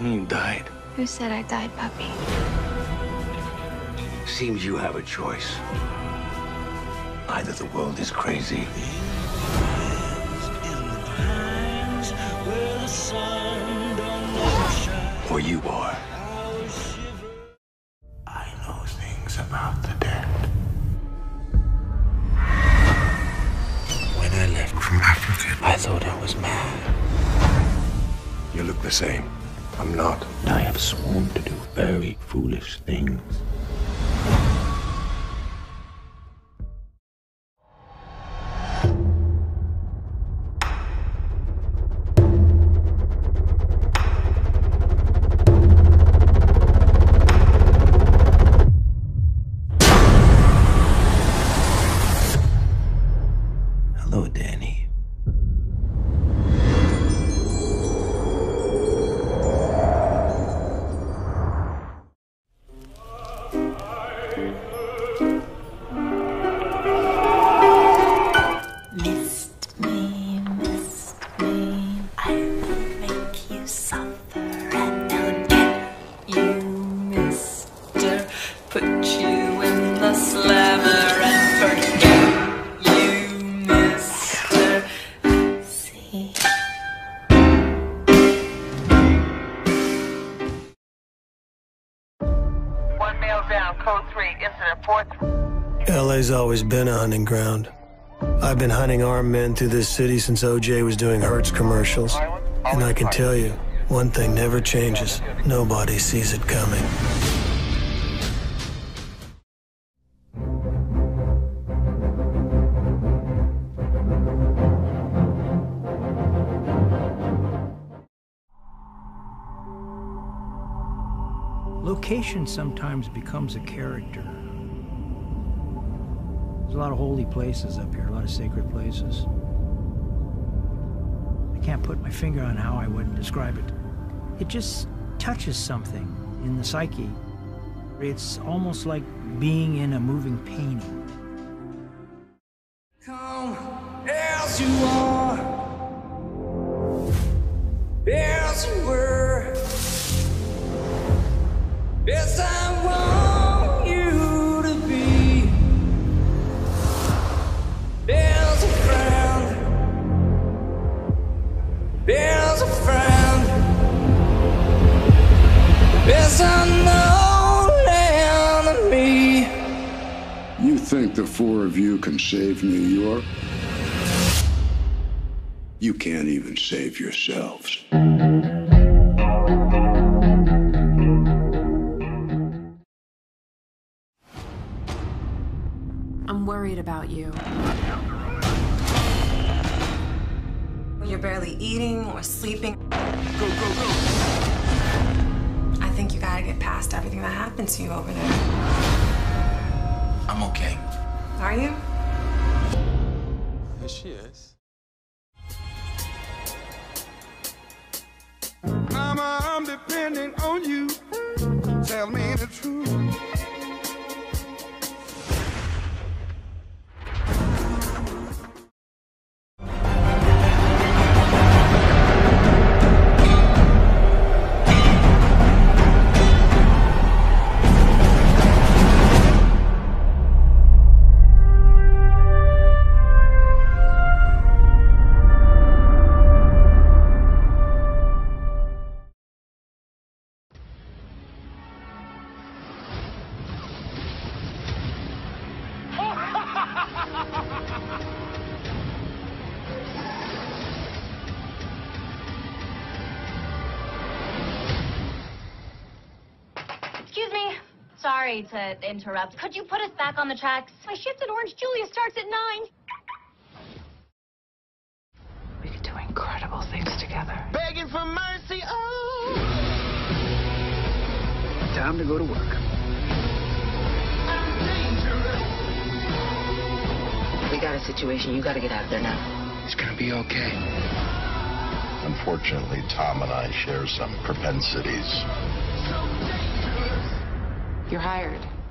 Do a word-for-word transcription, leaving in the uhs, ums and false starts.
me you died? Who said I died, puppy? Seems you have a choice. Either the world is crazy, or you are. I know things about the dead. When I left from Africa, I thought I was mad. You look the same. I'm not. I have sworn to do very foolish things. Hello, Danny. Missed me, missed me, I will make you suffer and I'll get you, mister, put you in the slammer and forget you, mister. See? One male down, code three, incident four. L A's always been a hunting ground. I've been hunting armed men through this city since O J was doing Hertz commercials. And I can tell you, one thing never changes. Nobody sees it coming. Location sometimes becomes a character. There's a lot of holy places up here, a lot of sacred places. I can't put my finger on how I would describe it. It just touches something in the psyche. It's almost like being in a moving painting. Come as you are, as you were, as I want you to be, as a friend, as a friend, as unknown enemy. You think the four of you can save New York? You can't even save yourselves. I'm worried about you. You're barely eating or sleeping. Go, go, go. I think you gotta get past everything that happened to you over there. I'm okay. Are you? Yes, she is. Mama, I'm depending on you. Tell me the truth. Excuse me. Sorry to interrupt. Could you put us back on the tracks? My shift at Orange Julia starts at nine. We could do incredible things together. Begging for mercy, oh. Time to go to work. I'm dangerous. We got a situation. You got to get out of there now. It's gonna be okay. Unfortunately, Tom and I share some propensities. You're hired.